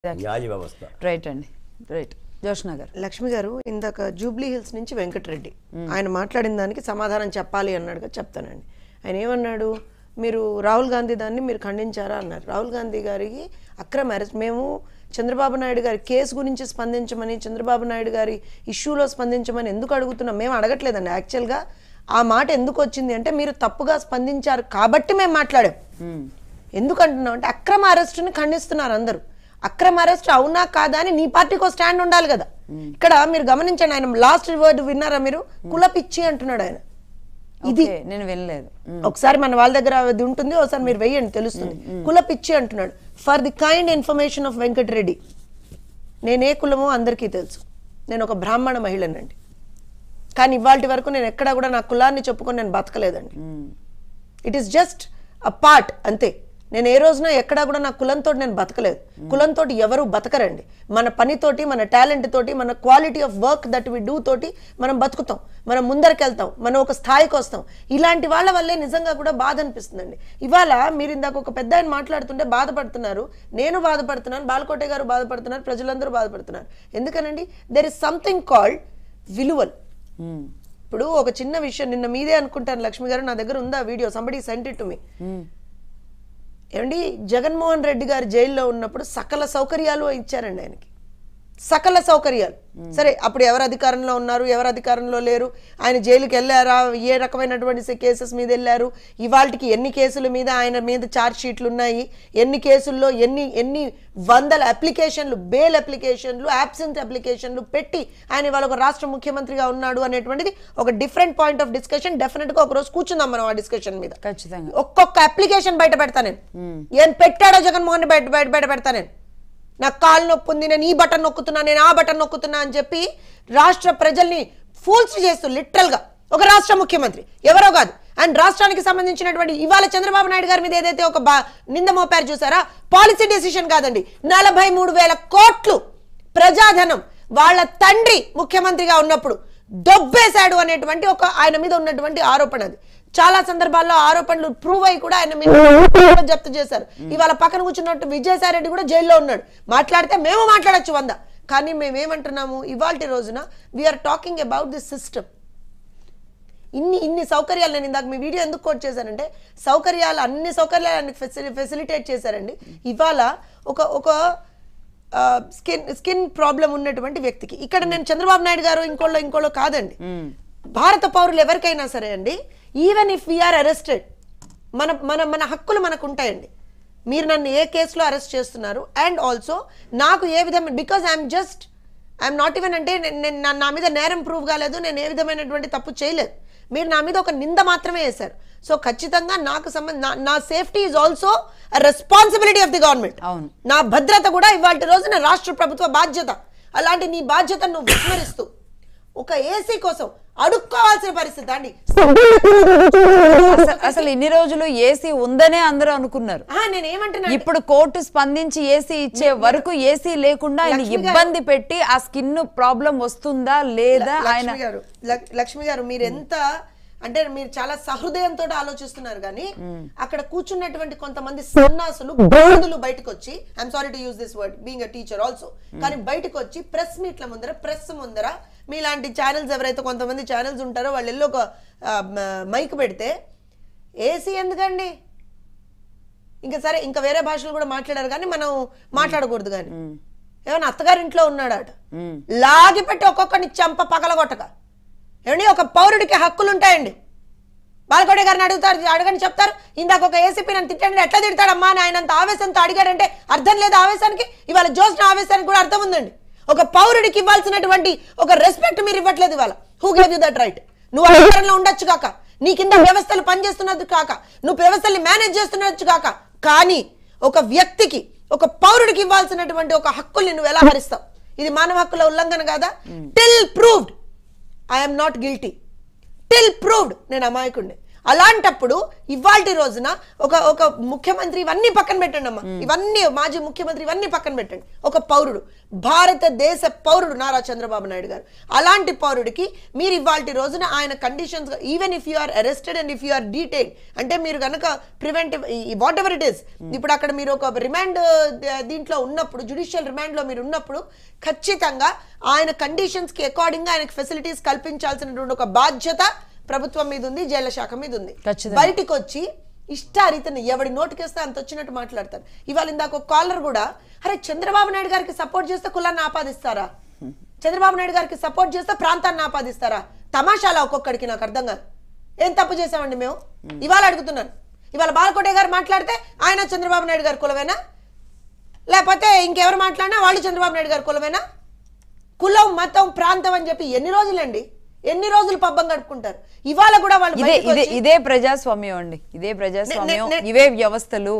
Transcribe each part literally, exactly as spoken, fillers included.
వ్యాధి వ్యవస్థ రైట్ అండి రైట్ జోష్నా గారు లక్ష్మి గారు ఇందాక జూబ్లీ హిల్స్ నుంచి వెంకటరెడ్డి ఆయన మాట్లాడిన దానికి సమాధానం చెప్పాలి అన్నాడుగా చెప్తానండి. ఆయన ఏమన్నాడు, మీరు రాహుల్ గాంధీ దాన్ని మీరు ఖండించారా అన్నారు. రాహుల్ గాంధీ గారికి అక్రమ అరెస్ట్, మేము చంద్రబాబు నాయుడు గారి కేసు గురించి స్పందించమని, చంద్రబాబు నాయుడు గారి ఇష్యూలో స్పందించమని ఎందుకు అడుగుతున్నాం? మేము అడగట్లేదండి. యాక్చువల్గా ఆ మాట ఎందుకు వచ్చింది అంటే మీరు తప్పుగా స్పందించారు కాబట్టి మేము మాట్లాడాం. ఎందుకు అంటున్నాం అంటే అక్రమ అరెస్టుని ఖండిస్తున్నారు అందరూ. అక్రమ అరెస్ట్ అవునా కాదా అని నీ పార్టీకి స్టాండ్ ఉండాలి కదా. ఇక్కడ మీరు గమనించండి, ఆయన లాస్ట్ వర్డ్ విన్నారా మీరు? కులపిచ్చి అంటున్నాడు ఆయన. ఇది నేను వినలేదు. ఒకసారి మన వాళ్ళ దగ్గర అది ఉంటుంది, ఒకసారి మీరు వెయ్యండి తెలుస్తుంది. కులపిచ్చి అంటున్నాడు. For the kind information of Venkatareddy, నేనే కులమో అందరికీ తెలుసు. నేను ఒక బ్రాహ్మణ మహిళనండి. కానీ ఇవాళ వరకు నేను ఎక్కడా కూడా నా కులాన్ని చెప్పుకొని నేను బతకలేదండి. It is just a part అంతే. నేను ఏ రోజున ఎక్కడా కూడా నా కులంతో నేను బతకలేదు. కులంతో ఎవరు బతకరండి. మన పనితోటి, మన టాలెంట్ తోటి, మన quality of work that we do తోటి మనం బతుకుతాం, మనం ముందరికి వెళ్తాం, మనం ఒక స్థాయికి వస్తాం. ఇలాంటి వాళ్ళ వల్లే నిజంగా కూడా బాధ అనిపిస్తుందండి. ఇవాళ మీరు ఇందాక ఒక పెద్ద ఆయన మాట్లాడుతుంటే బాధపడుతున్నారు, నేను బాధపడుతున్నాను, బాలకోటే గారు బాధపడుతున్నారు, ప్రజలందరూ బాధపడుతున్నారు. ఎందుకనండి, దెర్ ఇస్ సంథింగ్ కాల్డ్ విలువల్. ఇప్పుడు ఒక చిన్న విషయం నిన్న మీదే అనుకుంటాను లక్ష్మి గారు, నా దగ్గర ఉందా video, somebody sent it to me. ఏమండి, జగన్మోహన్ రెడ్డి గారు జైల్లో ఉన్నప్పుడు సకల సౌకర్యాలు ఇచ్చారండి ఆయనకి, సకల సౌకర్యాలు. సరే, అప్పుడు ఎవరు అధికారంలో ఉన్నారు, ఎవరు అధికారంలో లేరు, ఆయన జైలుకి వెళ్ళారా, ఏ రకమైనటువంటి కేసెస్ మీద వెళ్ళారు, ఇవాళకి ఎన్ని కేసుల మీద ఆయన మీద ఛార్జ్ షీట్లు ఉన్నాయి, ఎన్ని కేసుల్లో ఎన్ని ఎన్ని వందల అప్లికేషన్లు, బెయిల్ అప్లికేషన్లు, యాబ్సెంట్ అప్లికేషన్లు పెట్టి ఆయన ఇవాళ ఒక రాష్ట్ర ముఖ్యమంత్రిగా ఉన్నాడు అనేటువంటిది ఒక different point of discussion. Definite గా ఒక రోజు కూర్చుందాం మనం ఆ డిస్కషన్ మీద. ఖచ్చితంగా ఒక్కొక్క అప్లికేషన్ బయట పెడతా నేను, ఏం పెట్టాడో జగన్మోహన్ బయట బయట బయట పెడతా నేను. నాకు కాలు నొప్పి ఉంది, నేను ఈ బటన్ నొక్కుతున్నా, నేను ఆ బటన్ నొక్కుతున్నా అని చెప్పి రాష్ట్ర ప్రజల్ని ఫూల్స్ చేస్తూ లిటరల్ గా ఒక రాష్ట్ర ముఖ్యమంత్రి, ఎవరో కాదు, అండ్ రాష్ట్రానికి సంబంధించినటువంటి ఇవాళ చంద్రబాబు నాయుడు గారి మీద ఏదైతే ఒక నింద మోపారు చూసారా, పాలసీ డెసిషన్ కాదండి, నలభై మూడు వేల కోట్లు ప్రజాధనం వాళ్ళ తండ్రి ముఖ్యమంత్రిగా ఉన్నప్పుడు దొబ్బేశాడు అనేటువంటి ఒక ఆయన మీద ఉన్నటువంటి ఆరోపణ. అది చాలా సందర్భాల్లో ఆరోపణలు ప్రూవ్ అయ్యి కూడా ఆయన మీద జప్తు చేశారు. ఇవాళ పక్కన కూర్చున్నట్టు విజయసాయి రెడ్డి కూడా జైల్లో ఉన్నాడు. మాట్లాడితే మేము మాట్లాడచ్చు వంద, కానీ మేమేమంటున్నాము ఇవాళ రోజున we're talking about the system. ఇన్ని ఇన్ని సౌకర్యాలు, నేను ఇందాక మీ వీడియో ఎందుకు కోట్ చేశానంటే సౌకర్యాలు, అన్ని సౌకర్యాలు ఫెసిలిటేట్ చేశారండి. ఇవాళ ఒక ఒక స్కిన్ స్కిన్ ప్రాబ్లం ఉన్నటువంటి వ్యక్తికి, ఇక్కడ నేను చంద్రబాబు నాయుడు గారు ఇంకోళ్ళు ఇంకోళ్ళు కాదండి, భారత పౌరులు ఎవరికైనా సరే అండి, ఈవెన్ ఇఫ్ వీఆర్ అరెస్టెడ్, మన మన మన హక్కులు మనకు ఉంటాయండి. మీరు నన్ను ఏ కేసులో అరెస్ట్ చేస్తున్నారు, అండ్ ఆల్సో నాకు ఏ విధమైన, because I'm just I'm not even అంటే నేను నా మీద నేరం ప్రూవ్ కాలేదు, నేను ఏ విధమైనటువంటి తప్పు చేయలేదు, మీరు నా మీద ఒక నింద మాత్రమే వేశారు. సో ఖచ్చితంగా నాకు సంబంధ నా safety is also responsibility of the government. నా భద్రత కూడా ఇవాళ రోజున రాష్ట్ర ప్రభుత్వ బాధ్యత. అలాంటి నీ బాధ్యతను నువ్వు విస్మరిస్తూ ఒక ఏసీ కోసం అడుక్కోవాల్సిన పరిస్థితి అండి. అసలు ఇన్ని రోజులు ఏసీ ఉందనే అందరూ అనుకున్నారు. నేనేమంటున్నా, ఇప్పుడు కోర్టు స్పందించి ఏసీ ఇచ్చే వరకు ఏసీ లేకుండా ఆయన ఇబ్బంది పెట్టి ఆ స్కిన్ ప్రాబ్లం వస్తుందా లేదా ఆయన. లక్ష్మి గారు, మీరు ఎంత అంటే మీరు చాలా సహృదయంతో ఆలోచిస్తున్నారు, కానీ అక్కడ కూర్చున్నటువంటి కొంతమంది సన్నాసులు బోధులు బయటకు వచ్చి, I'm sorry to use this word being a teacher also, కానీ బయటకు వచ్చి ప్రెస్ మీట్ల ముందర, ప్రెస్ ముందర మీలాంటి ఛానల్స్ ఎవరైతే కొంతమంది ఛానల్స్ ఉంటారో వాళ్ళు ఎల్లో ఒక మైక్ పెడితే ఏసీ ఎందుకండి, ఇంకా సరే ఇంకా వేరే భాషలు కూడా మాట్లాడారు కానీ మనం మాట్లాడకూడదు. కానీ ఏమన్నా అత్తగారింట్లో ఉన్నాడట, లాగి పెట్టి ఒక్కొక్కరిని చంప పగలగొట్టక. ఏమండి, ఒక పౌరుడికి హక్కులు ఉంటాయండి. బాలకోటే గారిని అడుగుతారు, అడగని చెప్తారు, ఇందాక ఒక ఏసీపీ నన్ను తిట్టండి, ఎట్లా తిడతాడమ్మా అని ఆయన అంత ఆవేశంతో అడిగాడంటే అర్థం లేదు ఆవేశానికి. ఇవాళ జోష్న ఆవేశానికి కూడా అర్థం ఉందండి. ఒక పౌరుడికి ఇవ్వాల్సినటువంటి ఒక రెస్పెక్ట్ మీరు ఇవ్వట్లేదు. ఇవాళ who gave you that right? నువ్వు అధికారంలో ఉండొచ్చు కాక, నీ కింద వ్యవస్థలు పనిచేస్తున్నది కాక, నువ్వు వ్యవస్థల్ని మేనేజ్ చేస్తున్నచ్చు కాక, కానీ ఒక వ్యక్తికి, ఒక పౌరుడికి ఇవ్వాల్సినటువంటి ఒక హక్కుల్ని నువ్వు ఎలా హరిస్తావు? ఇది మానవ హక్కుల ఉల్లంఘన కాదా? Till proved I'm not guilty, till proved నేను అమాయకుడిని. అలాంటప్పుడు ఇవాల్టి రోజున ఒక ఒక ముఖ్యమంత్రి ఇవన్నీ పక్కన పెట్టండి అమ్మా, ఇవన్నీ మాజీ ముఖ్యమంత్రి ఇవన్నీ పక్కన పెట్టండి, ఒక పౌరుడు, భారతదేశ పౌరుడు నారా చంద్రబాబు నాయుడు గారు, అలాంటి పౌరుడికి మీరు ఇవాల్టి రోజున ఆయన conditions, even if you are arrested and if you are detain, అంటే మీరు కనుక preventive whatever it is, ఇప్పుడు అక్కడ మీరు ఒక రిమాండ్ దీంట్లో ఉన్నప్పుడు, జుడిషియల్ రిమాండ్ లో మీరు ఉన్నప్పుడు ఖచ్చితంగా ఆయన కండిషన్స్ కి అకార్డింగ్ గా ఆయనకు ఫెసిలిటీస్ కల్పించాల్సినటువంటి ఒక బాధ్యత ప్రభుత్వం మీద ఉంది, జైళ్ల శాఖ మీద ఉంది. బయటికి వచ్చి ఇష్టారీతను ఎవడి నోటికేస్తే అంత వచ్చినట్టు మాట్లాడతారు. ఇవాళ ఇందాక ఒక కాలర్ కూడా, అరే చంద్రబాబు నాయుడు గారికి సపోర్ట్ చేస్తే కులాన్ని ఆపాదిస్తారా, చంద్రబాబు నాయుడు గారికి సపోర్ట్ చేస్తే ప్రాంతాన్ని ఆపాదిస్తారా? తమాషాలా ఒక్కొక్కడికి, నాకు అర్థం కాదు. ఏం తప్పు చేసామండి మేము? ఇవాళ అడుగుతున్నాను. ఇవాళ బాలకోటే గారు మాట్లాడితే ఆయన చంద్రబాబు నాయుడు గారి కులమేనా, లేకపోతే ఇంకెవరు మాట్లాడినా వాళ్ళు చంద్రబాబు నాయుడు గారి కులమేనా? కులం, మతం, ప్రాంతం అని చెప్పి ఎన్ని రోజులండి, ఎన్ని రోజులు పబ్బం గడుపుకుంటారు? ఇవాళ కూడా వాళ్ళు ఇదే ఇదే ప్రజాస్వామ్యం అండి, ఇదే ప్రజాస్వామ్యం, ఇవే వ్యవస్థలు.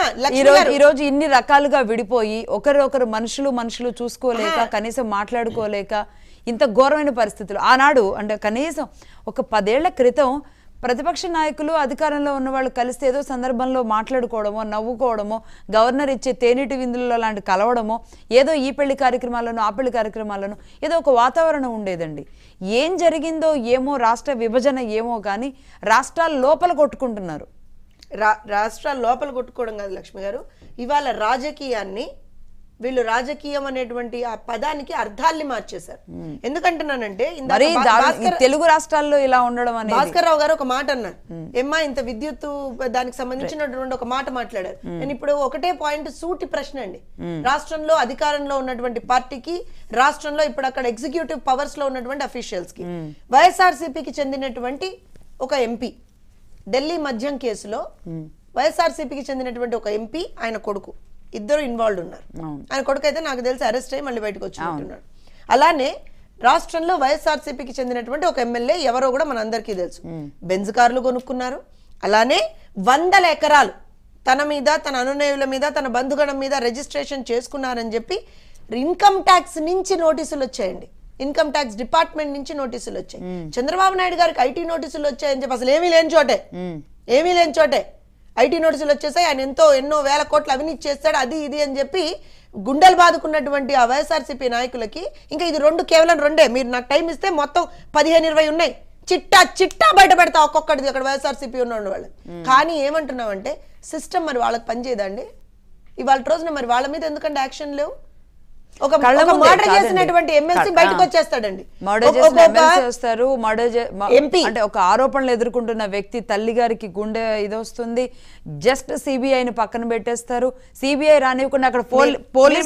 ఈ రోజు ఈ రోజు ఇన్ని రకాలుగా విడిపోయి ఒకరొకరు మనుషులు మనుషులు చూసుకోలేక, కనీసం మాట్లాడుకోలేక ఇంత ఘోరమైన పరిస్థితులు. ఆనాడు అంటే కనీసం ఒక పదేళ్ల క్రితం ప్రతిపక్ష నాయకులు అధికారంలో ఉన్న వాళ్ళు కలిస్తే ఏదో సందర్భంలో మాట్లాడుకోవడమో, నవ్వుకోవడమో, గవర్నర్ ఇచ్చే తేనీటి విందులలో లాంటి కలవడమో, ఏదో ఈ పెళ్లి కార్యక్రమాలను ఆ పెళ్లి కార్యక్రమాలను ఏదో ఒక వాతావరణం ఉండేదండి. ఏం జరిగిందో ఏమో, రాష్ట్ర విభజన ఏమో కానీ రాష్ట్రాల లోపల కొట్టుకుంటున్నారు. రా రాష్ట్రాల లోపల కొట్టుకోవడం కాదు లక్ష్మి గారు, ఇవాళ రాజకీయాన్ని వీళ్ళు రాజకీయం అనేటువంటి ఆ పదానికి అర్థాల్ని మార్చేశారు. ఎందుకంటున్నానంటే తెలుగు రాష్ట్రాల్లో ఇలా ఉండడం అనేది, భాస్కర్ రావు గారు ఒక మాట అన్నారు, ఏమ్మా ఇంత విద్యుత్ దానికి సంబంధించినటువంటి ఒక మాట మాట్లాడారు. నేను ఇప్పుడు ఒకటే పాయింట్, సూటి ప్రశ్న అండి. రాష్ట్రంలో అధికారంలో ఉన్నటువంటి పార్టీకి, రాష్ట్రంలో ఇప్పుడు అక్కడ ఎగ్జిక్యూటివ్ పవర్స్ లో ఉన్నటువంటి అఫీషియల్స్ కి, వైఎస్ఆర్సీపీకి చెందినటువంటి ఒక ఎంపీ ఢిల్లీ మద్యం కేసులో వైఎస్ఆర్సీపీకి చెందినటువంటి ఒక ఎంపీ, ఆయన కొడుకు, ఇద్దరు ఇన్వాల్వ్ ఉన్నారు. ఆయన కొడుకు అయితే నాకు తెలిసి అరెస్ట్ అయ్యి మళ్ళీ బయటకు వచ్చినట్టున్నాడు. అలానే రాష్ట్రంలో వైఎస్ఆర్సీపీకి చెందినటువంటి ఒక ఎమ్మెల్యే ఎవరో కూడా మన అందరికీ తెలుసు, బెంజ్ కార్లు కొనుక్కున్నారు. అలానే వందల ఎకరాలు తన మీద, తన అనునయుల మీద, తన బంధుగణం మీద రిజిస్ట్రేషన్ చేసుకున్నారని చెప్పి ఇన్కమ్ ట్యాక్స్ నుంచి నోటీసులు వచ్చాయండి. ఇన్కమ్ ట్యాక్స్ డిపార్ట్మెంట్ నుంచి నోటీసులు వచ్చాయి. చంద్రబాబు నాయుడు గారికి ఐటీ నోటీసులు వచ్చాయని చెప్పి, అసలు ఏమీ లేని చోటే ఏమీ లేని చోటే ఐటీ నోటీసులు వచ్చేసాయి. ఆయన ఎంతో ఎన్నో వేల కోట్లు అవినీతి చేస్తాడు, అది ఇది అని చెప్పి గుండెలు బాదుకున్నటువంటి ఆ వైఎస్ఆర్సీపీ నాయకులకి ఇంకా ఇది రెండు, కేవలం రెండే, మీరు నాకు టైం ఇస్తే మొత్తం పదిహేను ఇరవై ఉన్నాయి, చిట్టా చిట్టా బయట పెడతా ఒక్కొక్కటిది అక్కడ వైఎస్ఆర్సీపీ ఉన్న వాళ్ళు. కానీ ఏమంటున్నామంటే సిస్టమ్ మరి వాళ్ళకి పనిచేయదండి. ఇవాళ రోజున మరి వాళ్ళ మీద ఎందుకంటే యాక్షన్ లేవు? ఒక మర్డర్ చేసినటువంటి ఎమ్మెల్సీ బయటకు వచ్చేస్తాడండి, వస్తారు ఎంపీ అంటే ఒక ఆరోపణలు ఎదుర్కొంటున్న వ్యక్తి తల్లి గారికి గుండె ఇది వస్తుంది, జస్ట్ సిబిఐని పక్కన పెట్టేస్తారు. సిబిఐ రానివ్వకుండా అక్కడ పోలీస్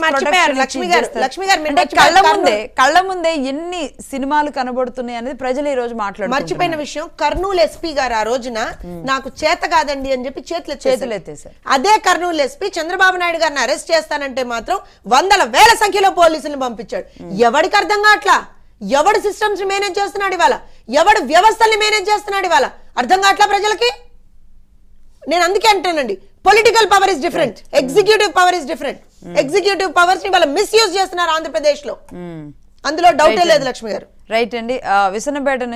కళ్ళ ముందే కళ్ళ ముందే ఎన్ని సినిమాలు కనబడుతున్నాయి అనేది ప్రజలు ఈ రోజు మాట్లాడు. మర్చిపోయిన విషయం, కర్నూలు ఎస్పీ గారు ఆ రోజున నాకు చేత కాదండి అని చెప్పి చేతులు చేతులు ఎత్తేసారు. అదే కర్నూలు ఎస్పీ చంద్రబాబు నాయుడు గారిని అరెస్ట్ చేస్తానంటే మాత్రం వందల వేల సంఖ్య పోలీసులు పంపించాడు. ఎవరికి అర్థం కావట్లా? ఎవడు సిస్టమ్స్ మేనేజ్ చేస్తున్నాడు ఇవాళ, ఎవడు వ్యవస్థల్ని మేనేజ్ చేస్తున్నాడు ఇవాళ, అర్థం కావట్లా ప్రజలకి. నేను అందుకే అంటానండి, political power is different, executive power is different. Executive powers ని వాళ్ళ మిస్యూజ్ చేస్తున్నారు ఆంధ్రప్రదేశ్ లో, అందులో డౌటే లేదు లక్ష్మి గారు. రైట్ అండి. విసనపేట